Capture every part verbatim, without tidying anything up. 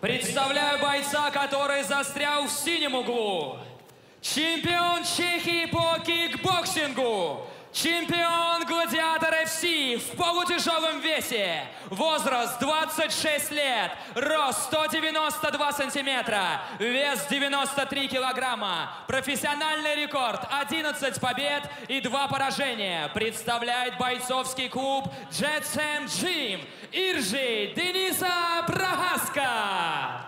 Представляю бойца, который застрял в синем углу. Чемпион Чехии по кикбоксингу. Чемпион Гладиатор эф си в полутяжелом весе. Возраст двадцать шесть лет. Рост сто девяносто два сантиметра. Вес девяносто три килограмма. Профессиональный рекорд одиннадцать побед и два поражения. Представляет бойцовский клуб Джетсем Джим Иржи Дениса Прогаска.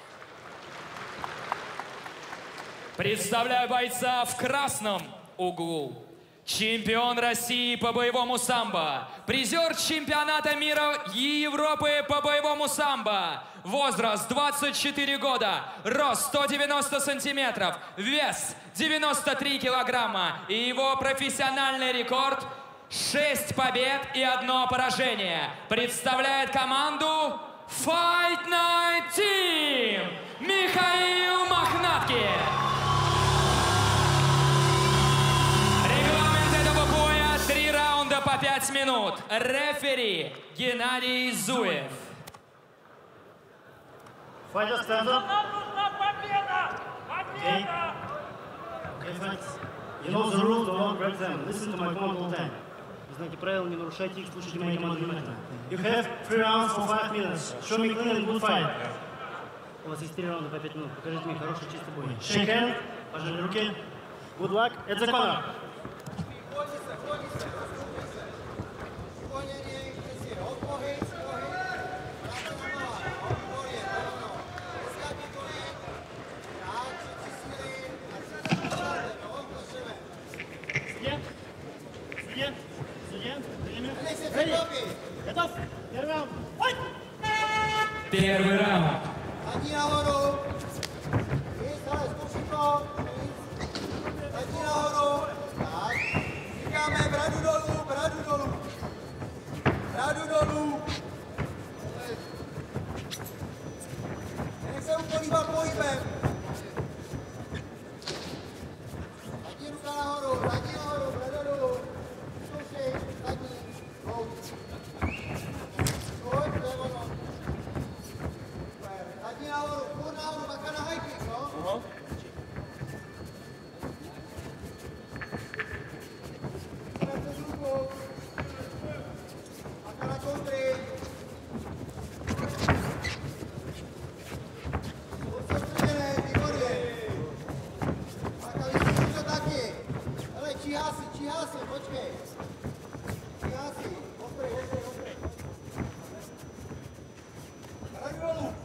Представляю бойца в красном углу. Чемпион России по боевому самбо. Призер чемпионата мира и Европы по боевому самбо. Возраст двадцать четыре года. Рост сто девяносто сантиметров. Вес девяносто три килограмма. И его профессиональный рекорд шесть побед и одно поражение. Представляет команду Fight Night Team Михаил Мохнаткин. По пять минут. Рефери Геннадий Зуев. Fighter, stand up. Okay. Okay, fights. You know the rules, don't break them. Listen to my command all the time. Вы знаете правила, не нарушайте их, слушайте мои команды внимательно. You have three rounds for five minutes. Show me clean and good fight. У вас есть три раунда по пять минут. Покажите мне хороший чистый бой. Shake hand. Пожали руки. Good luck. At the corner. Первый раунд. Zadní nahoru. Ale zkusí to. Zadní nahoru. Tak. Říkáme bradu dolů, bradu dolů. Bradu dolů. Nech se ukolívat pohybem. Zadní ruka nahoru, zadní nahoru, brada dolů. Zkusí, zadní. Go. Pojď, to je ono. Zadní nahoru, půl nahoru, baka na high kick, no? Uh-huh. Zase z rukou. Baka na kontry. Soustředěné, výborně. Baka vyšší to taky. Hele, číhá si, číhá si, počkej. Číhá si, ostrej, ostrej, ostrej. Hraň dolů.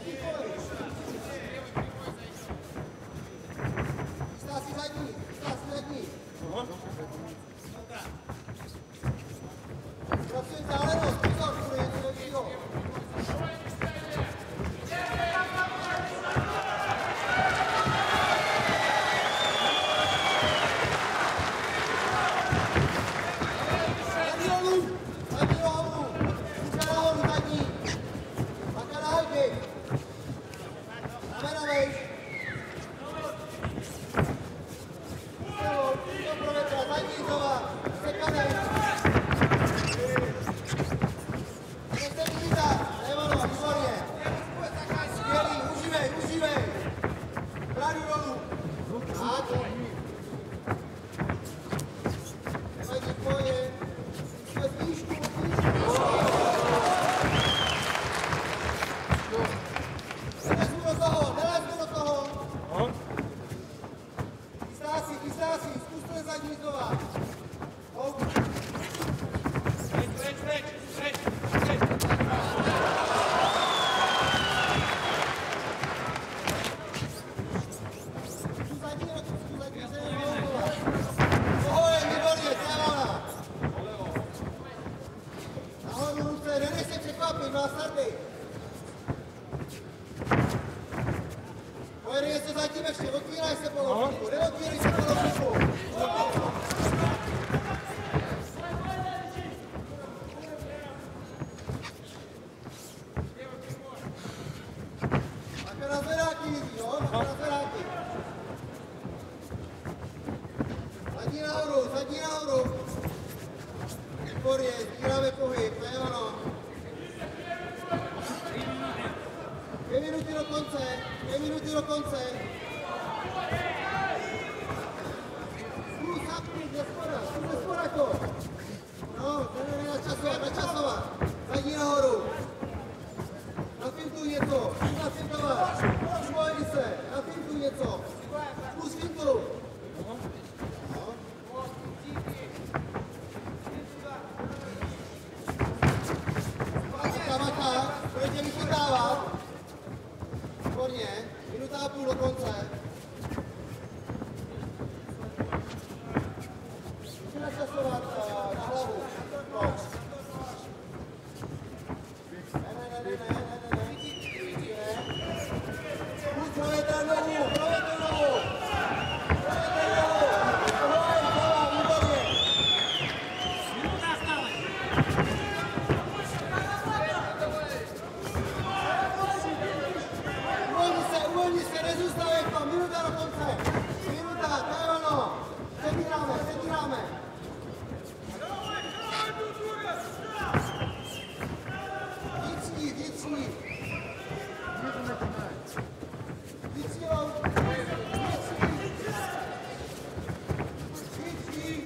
Chystá si zadní, chystá si zadní. Prosím, zálevost, pozor, bude něco lepšího. Zadní dolů, zadní nahoru, ruka nahoru, zadní. Baka na high kick. Ramena vejš. Zadní znova, sekanej. Nechte vyvítat, Evano, výborně. Skvělý, užívej, užívej. Bradu dolů. A to. Nevadí, poje. Jsme zvýšku, zvýšku. Nelezu do toho, nelezu do toho. Chystá si, chystá si, zkuste zadní znova. Pryč, pryč, pryč, pryč, pryč. Tu zadní, tu zadní, se nemohla. Pohoje, výborně, to je ona. Nahoru ruce, nenech se překvapit, má starty. Pojede se zatím ještě, otvíraj se polovku, neotvírej se polovku. Také na zvedáky vidí, jo? Také na zvedáky. Zadní nahoru, zadní nahoru. Výborně, sbíráme pohyb, to je ono. Dvě minuty do konce, dvě minuty do konce. Zkus zapnit, ze spoda, zkus ze spoda to. No, trenér načasovat, načasovat. Zadní nahoru. Nafintuj něco, zkus nafintovat. Spojili se, nafintuj něco. Zkus fintu. Maka, maka, budete vychytávat. Výborně, minuta a půl do konce. Musíme načasovat uh, na hlavu. Box. Ne, ne, ne, ne, ne, ne, ne, ne. Zkus provětrat nohu, provětrat nohu. Provětrat nohu. Tohle, tohle, výborně. Minuta stále. Uvolni se, uvolni se, nezůstavej to, minuta do konce. Minuta, to je ono. Přebíráme, přebíráme. Vnitřní, vnitřní. Vnitřní, vnitřní. Vnitřní.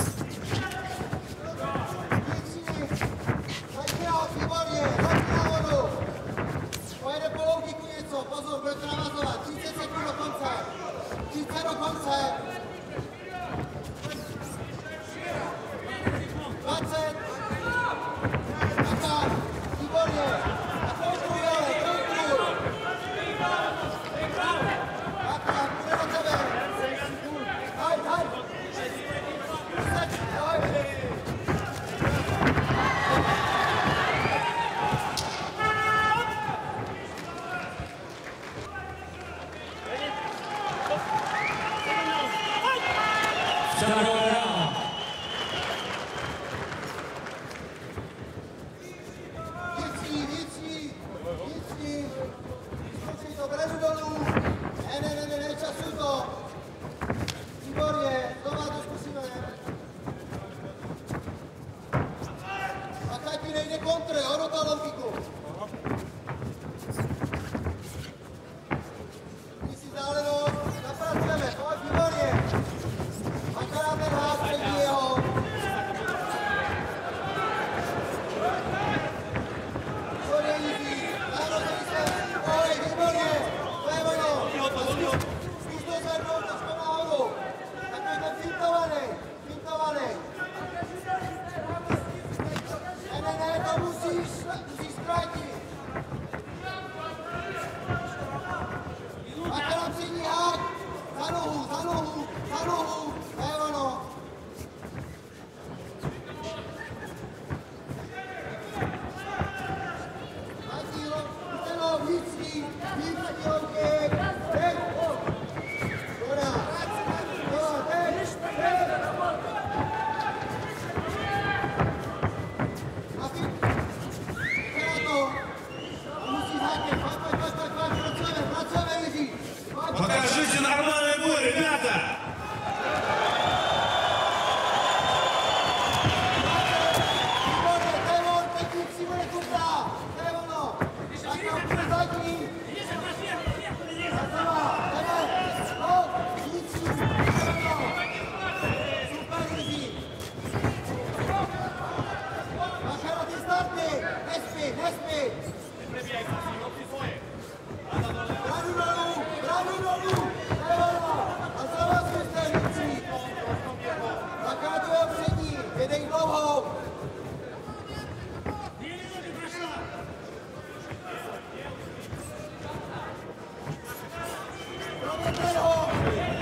Vnitřní. Zaďte nahoru, výborně, zaďte nahoru. Pojede po loukiku něco, pozor, bude to navazovat. třicet sekund do konce. třicet do konce. dvacet. Maka, výborně. A kontruj, ale, kontruj. Maka, půjde do tebe. Hajď, hajď. Seď, hajď. Vnitřní, vnitřní, vnitřní. Zkoušej to, bredu dolů. Ne, ne, ne, ne, ne, časuj to. Výborně, znova to zkusíme. A ti nejde kontr, jo, do toho loukiku. Když si zálenost, zapracujeme, pojď, výborně. Akorát ten ház předí jeho. Výborně, Jiří, národní se, oj, výborně, to je ono. Zkus to zvednout, trošku nahoru. Takový ten fintovaný, fintovaný. Ne, ne, ne, to musíš, musíš ztratit. Akorát přední hák, za nohu, za nohu, za nohu, to je ono. Zadní, no, vnitřní, vnitřní louky, teď, dobrá, dobrá, teď, teď. A ty, akorát to, a musíš hákem, pojď, pojď, pojď, pojď, pojď, pracujeme, pracujeme, Jiří. Pojď, pojď. Покажите нормальный бой, ребята! Výborně, to je on, teď vnitřní bude kupta, to je ono. Tak to bude zadní. Zazava, jdeme, no, vnitřní, to je ono. Super, Jiří. Machera, ty starty, nespí, nespí. Bradu dolů, bradu dolů, to je ono. A znova zkuste vnitřní. Zakátuje ho přední, jedej dlouhou. Provětrej ho.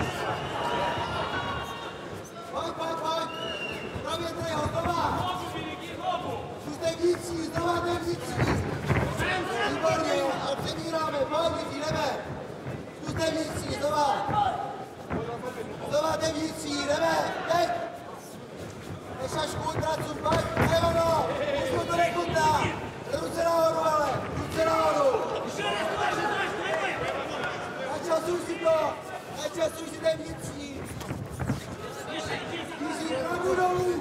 Pojď, pojď, pojď. Provětrej ho, znova. Zkuste vnitřní, znova ten vnitřní. Výborně, a přebíráme, pojď, Jiří, jdeme. Zkuste vnitřní, znova. Znova ten vnitřní, jdeme, teď. Nešašku, ultracu, pojď, to je ono. Už mu to nekutná. Ruce nahoru, ale, ruce nahoru. Načasuj si to, načasuj si ten vnitřní. Jiří, pravu dolů.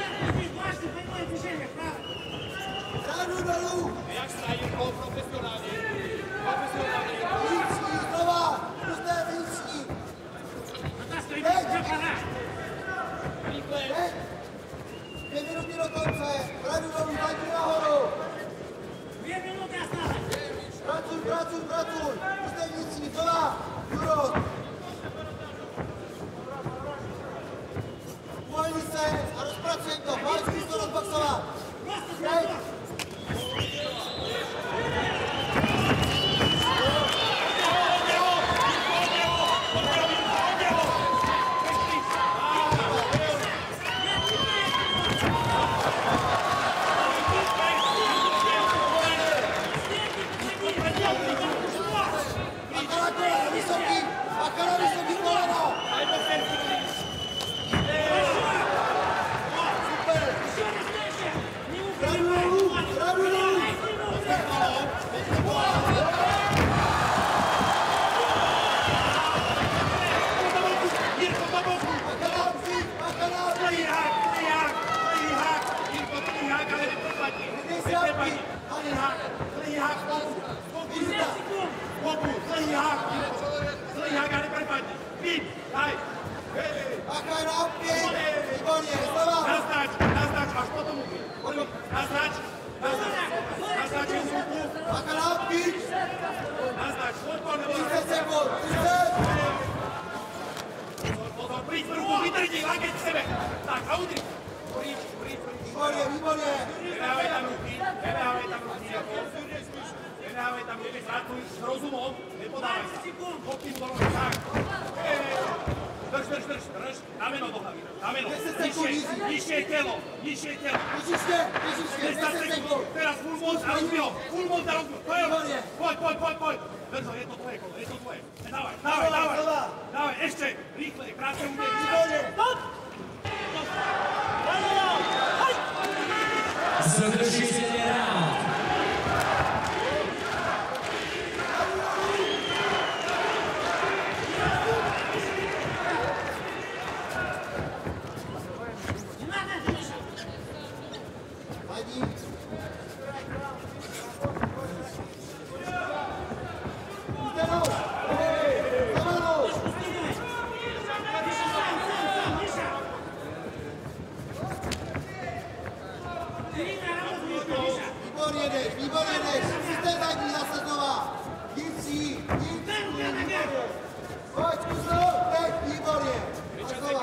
Pravu dolů. Jak stojí po profesionálně? Zlý hák, zlý hák, boku, boku, boku, zlý hák, zlý hák a neprepadni. Víc, daj. Bacha na opět, výborně, slova. Naznač, naznač, až potom uky. Naznač, naznač, naznač je zvuku. Bacha na opět. Naznač, odpor nebo třicet sekund, třicet. Pozor, príď ruku, vytrdi, lakeť k sebe. Tak, a udri. Príď, príď, príď. Výborně, výborně. Nedávaj tam ruky, nedávaj tam ruky, jako. Nedávaj tam ruky, zrátuj s rozumom, nepodávaj sa. Kopím do nohy, tak. Drž, drž, drž, drž, rameno do hlavy, rameno. Nižšie, nižšie telo, nižšie telo. Ježiště, ježiště, deset sekund. Teraz full moc a rozbij ho, full moc a rozbij ho. To je ho. Výborně. Poď, poď, poď, poď. Drž ho, je to tvoje kolo, je to tvoje. Dávaj, dávaj, dávaj. Dávaj, ešte, rýchle, krátke udeň. Výborně. Завершительный раунд. Vadí. Zdenou. Zavanou. Výborně jdeš, výborně jdeš. Jste zadní zase znova. Jincí, jincí, výborně. Pojď, zkus to, teď, výborně. A znova.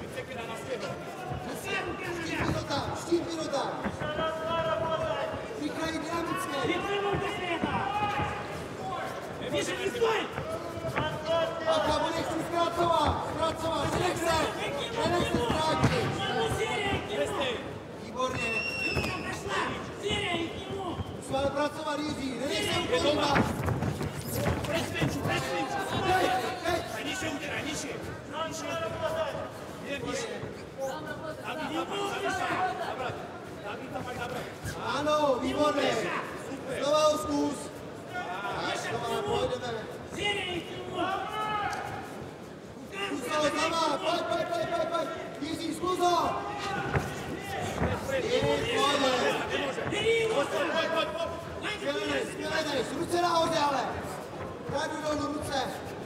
Štípni to tam, štípni to tam. Rychlej, dynamický. Bacha, budeš si zkracovat, zkracovat, nenech se, nenech se zkrátit. Výborně. Musí ale pracovat Jiří, nenech se ukolívat. Preč svinču, preč svinču. Teď, teď. A nižšie uderaj, nižšie. Nie, nižšie. Nabít tam pak, nabrať. Nabít tam pak, nabrať. Ano, výborně. Znova ho zkus. Tak, znova pojedeme. Zkus ho znova, pojď, pojď, pojď, pojď, pojď. Jiří, zkus ho. Výborně. Pojď, pojď, pojď. Skvěle jdeš, skvěle jdeš. Ruce nahoře, ale. Radu dolů, ruce.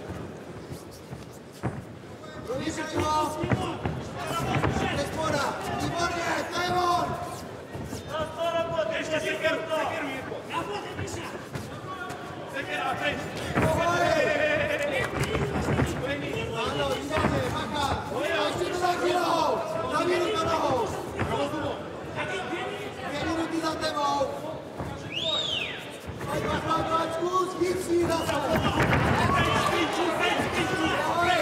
Prověřili ho. Ze spoda. Výborně, to je on. Ešte sekeru, sekeru, Jirko. Sekera, preč. Ahoj. Ano, výborně, Bacha. A ještě to taky nohou. Zavíru to nohou. Dvě minuty za tebou. Pojď, pojď, pojď, pojď, zkus, vnitřní zase. Ahoj.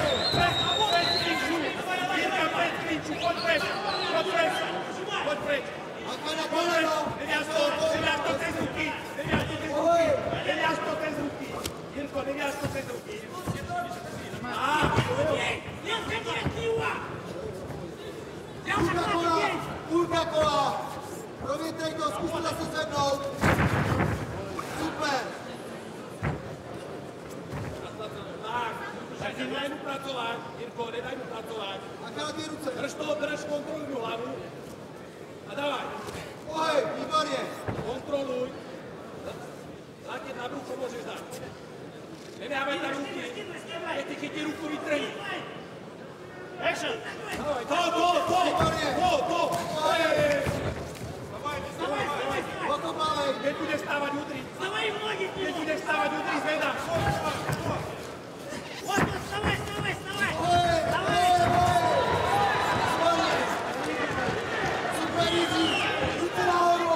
Jirka, preč, klinču, poď preč. Poď preč. Poď preč. Bacha na koleno. Neviaš to, neviaš to cez ruky. Neviaš to cez Ahoj. ruky. Neviaš to cez ruky. Jirko, neviaš to cez ruky. Á, Půlka kola, půlka kola. Provětrej to, zkus to zase zvednout. Super. tak. Tak si nedaj mu pracovať. Jirko, nedaj mu pracovať. Bacha na dvě ruce. Drž to, drž, kontroluj hlavu. A dávaj. Ahoj, výborně. Kontroluj. Látět na brucho môžeš dať. Nedávaj tam ruky. Keď ty chytí ruku, vytrhni. Action. Dávaj, to, to, to. Výborně. To, to. Ahoj. Dávaj, dávaj, dávaj. Okopávej. Keď budeš stávať útri. Keď budeš stávať útri, zvedáš. Ahoj, ahoj, ahoj. Výborně. Super, Jiří. Ruce nahoru.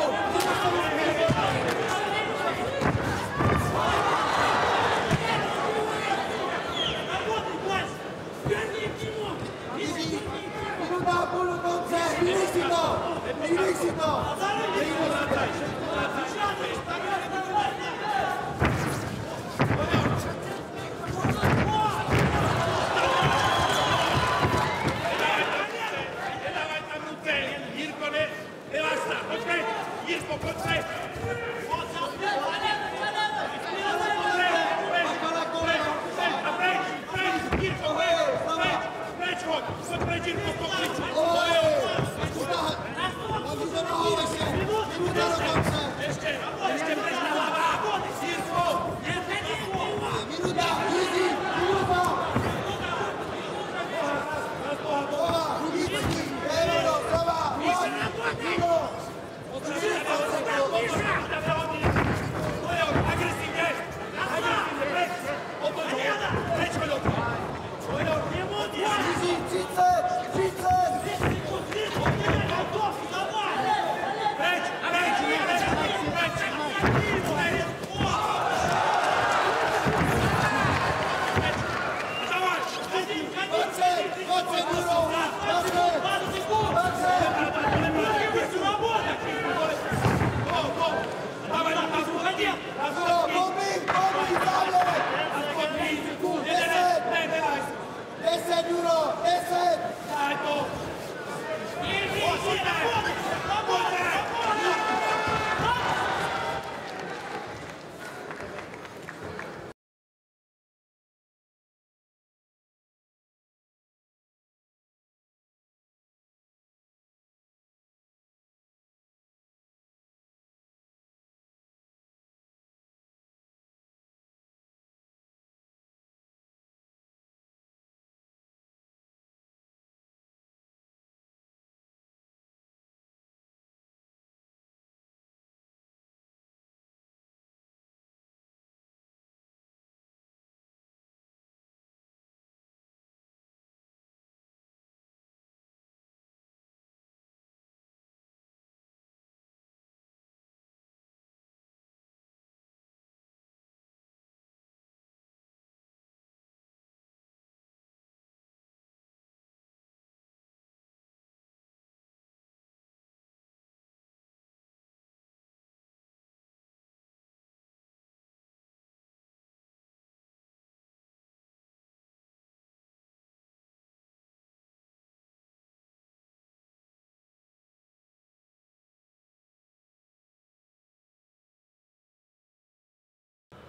Jiří, minuta a půl do konce. Vyjdeš si to. Vyjdeš si to. Všetko vracaj, všetko vracaj.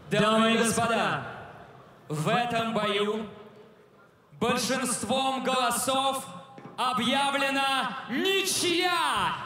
Дамы и господа, в этом бою большинством голосов объявлена ничья!